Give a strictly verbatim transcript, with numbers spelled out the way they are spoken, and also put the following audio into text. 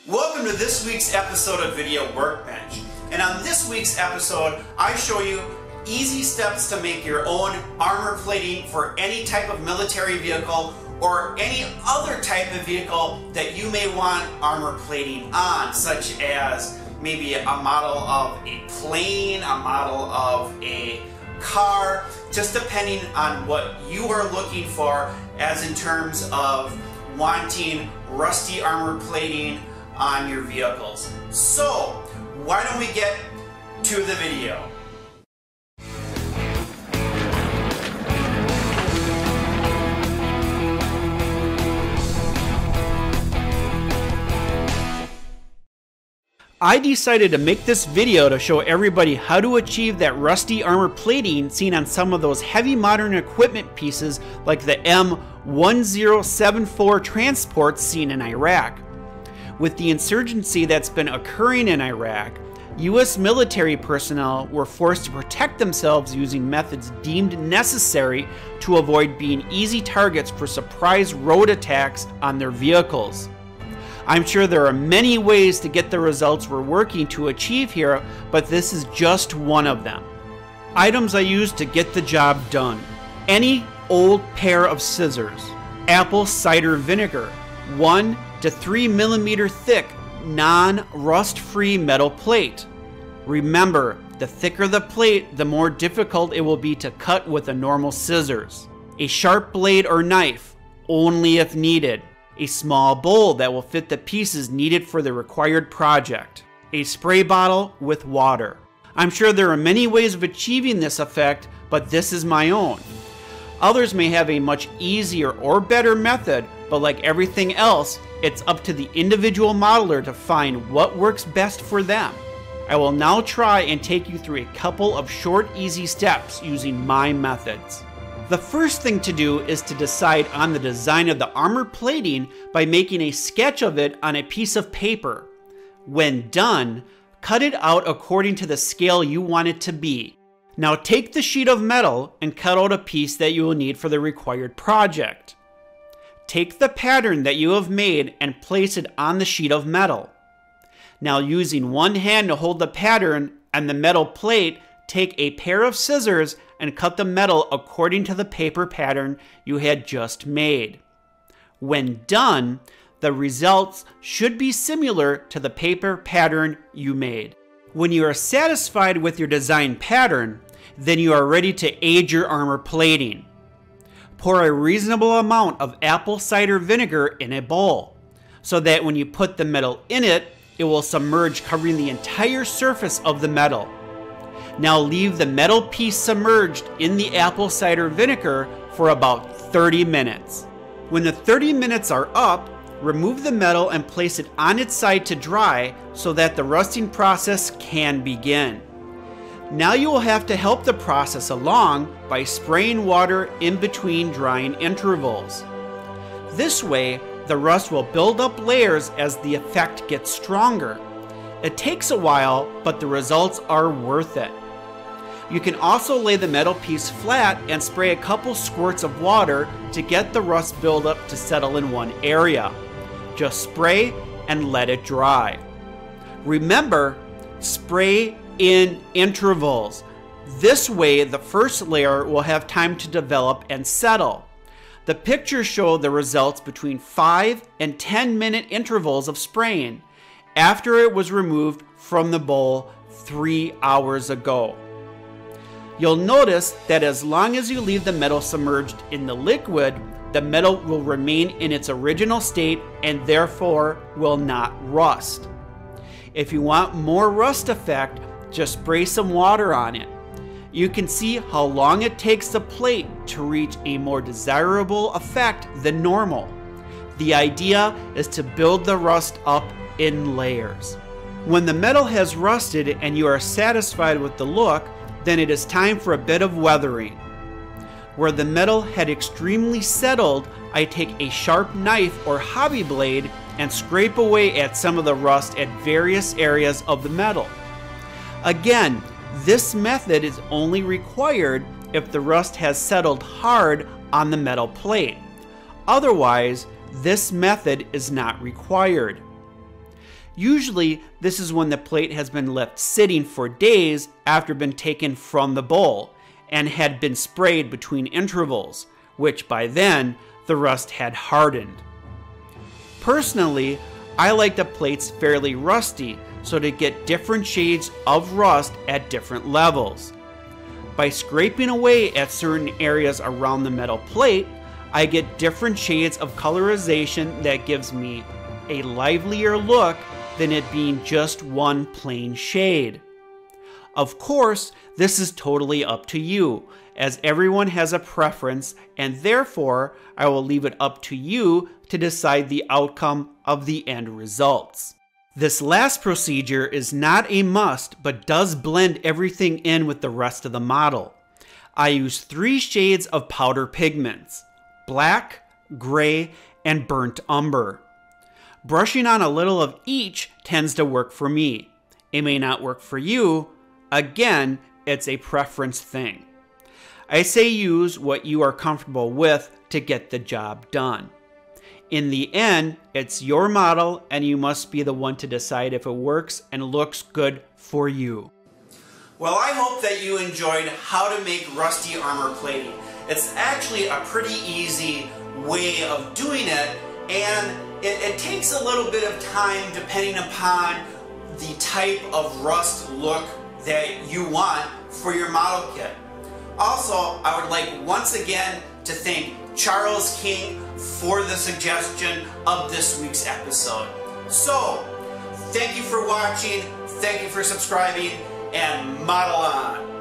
Welcome to this week's episode of Video Workbench. And on this week's episode, I show you easy steps to make your own armor plating for any type of military vehicle or any other type of vehicle that you may want armor plating on, such as maybe a model of a plane, a model of a car, just depending on what you are looking for as in terms of wanting rusty armor plating on your vehicles. So, why don't we get to the video? I decided to make this video to show everybody how to achieve that rusty armor plating seen on some of those heavy modern equipment pieces like the M one zero seven four transports seen in Iraq. With the insurgency that's been occurring in Iraq, U S military personnel were forced to protect themselves using methods deemed necessary to avoid being easy targets for surprise road attacks on their vehicles. I'm sure there are many ways to get the results we're working to achieve here, but this is just one of them. Items I use to get the job done. Any old pair of scissors. Apple cider vinegar. One to three millimeter thick, non-rust-free metal plate. Remember, the thicker the plate, the more difficult it will be to cut with the normal scissors. A sharp blade or knife, only if needed. A small bowl that will fit the pieces needed for the required project. A spray bottle with water. I'm sure there are many ways of achieving this effect, but this is my own. Others may have a much easier or better method, but like everything else, it's up to the individual modeler to find what works best for them. I will now try and take you through a couple of short, easy steps using my methods. The first thing to do is to decide on the design of the armor plating by making a sketch of it on a piece of paper. When done, cut it out according to the scale you want it to be. Now take the sheet of metal and cut out a piece that you will need for the required project. Take the pattern that you have made and place it on the sheet of metal. Now using one hand to hold the pattern and the metal plate, take a pair of scissors and cut the metal according to the paper pattern you had just made. When done, the results should be similar to the paper pattern you made. When you are satisfied with your design pattern, then you are ready to age your armor plating. Pour a reasonable amount of apple cider vinegar in a bowl, so that when you put the metal in it, it will submerge, covering the entire surface of the metal. Now leave the metal piece submerged in the apple cider vinegar for about thirty minutes. When the thirty minutes are up, remove the metal and place it on its side to dry so that the rusting process can begin. Now you will have to help the process along by spraying water in between drying intervals. This way, the rust will build up layers as the effect gets stronger. It takes a while, but the results are worth it. You can also lay the metal piece flat and spray a couple squirts of water to get the rust buildup to settle in one area. Just spray and let it dry. Remember, spray in intervals. This way, the first layer will have time to develop and settle. The pictures show the results between five and ten minute intervals of spraying after it was removed from the bowl three hours ago. You'll notice that as long as you leave the metal submerged in the liquid, the metal will remain in its original state and therefore will not rust. If you want more rust effect, just spray some water on it. You can see how long it takes the plate to reach a more desirable effect than normal. The idea is to build the rust up in layers. When the metal has rusted and you are satisfied with the look, then it is time for a bit of weathering. Where the metal had extremely settled, I take a sharp knife or hobby blade and scrape away at some of the rust at various areas of the metal. Again, this method is only required if the rust has settled hard on the metal plate. Otherwise, this method is not required. Usually, this is when the plate has been left sitting for days after been taken from the bowl and had been sprayed between intervals, which by then, the rust had hardened. Personally, I like the plates fairly rusty, so to get different shades of rust at different levels. By scraping away at certain areas around the metal plate, I get different shades of colorization that gives me a livelier look than it being just one plain shade. Of course, this is totally up to you, as everyone has a preference, and therefore I will leave it up to you to decide the outcome of the end results. This last procedure is not a must, but does blend everything in with the rest of the model. I use three shades of powder pigments: black, gray, and burnt umber. Brushing on a little of each tends to work for me. It may not work for you. Again, it's a preference thing. I say use what you are comfortable with to get the job done. In the end, it's your model and you must be the one to decide if it works and looks good for you. Well, I hope that you enjoyed how to make rusty armor plating. It's actually a pretty easy way of doing it, and it, it takes a little bit of time depending upon the type of rust look that you want for your model kit. Also, I would like once again to thank Charles King for the suggestion of this week's episode. So, thank you for watching, thank you for subscribing, and model on!